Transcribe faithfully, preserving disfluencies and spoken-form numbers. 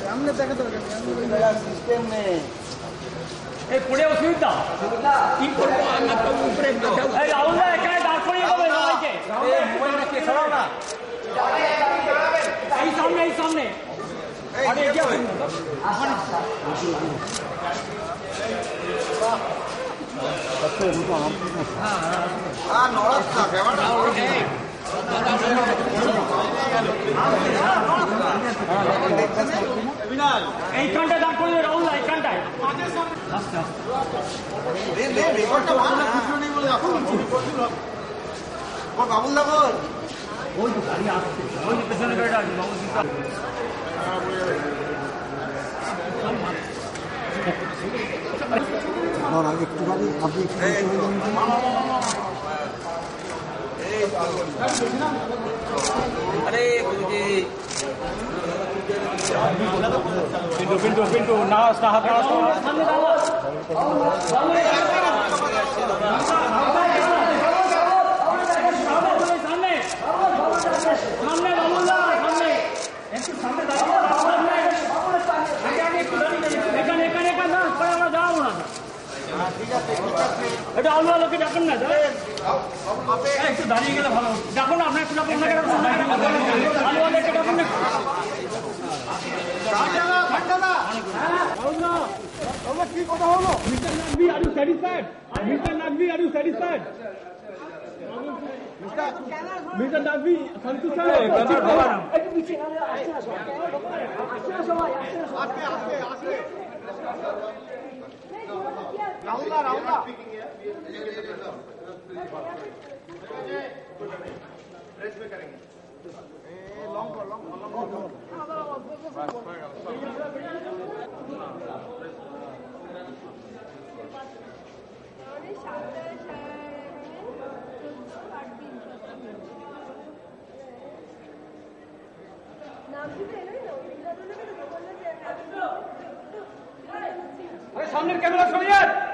सामने देखा तो सिस्टम में এই পড়ে অসুবিধা কি করবো আমরা তো উপরে এই রাহুল দা এখানে দাঁড় করিয়ে দেবে সবাইকে এই মোবাইলটা কে সরাও না এই সামনে এই সামনে আরে এগিয়ে আসুন আর নড়াস না ব্যাপারটা এইখানটা দাঁড় করিয়ে রাহুল দা এইখানটায় আস্তে বাবুল দা বল ওই তো গাড়ি আসছে ওই যে পেছনে গাড়িটা আছে বাবু একটুখানি আপনি अरे गुरुजी पिंटू पिंटू पिंटू नाच ना हाथ नाच सामने डालो सामने सामने सामने बाबूला सामने একটু সামনে দাঁড়িয়ে সামনে আগে আগে একটু দাঁড়িয়ে এখানে এখানে এখানে না পরে আমরা যাবো না ঠিক আছে ঠিক আছে এটা আলু আলোকে ডাকুন না একটু দাঁড়িয়ে গেলে ভালো ডাকুন না আপনার একটু ডাকুন না আলু আলোকে ডাকুন না কি কথা হলো mister Naqvi are you satisfied mister Naqvi are you satisfied mister Naqvi সন্তুষ্ট একটু পিছিয়ে সবাই আজকে আজকে আজকে রাহুল রাহুল रेस में करेंगे लॉन्ग पर लॉन्ग लॉन्ग সামনের ক্যামেরা সরিয়ে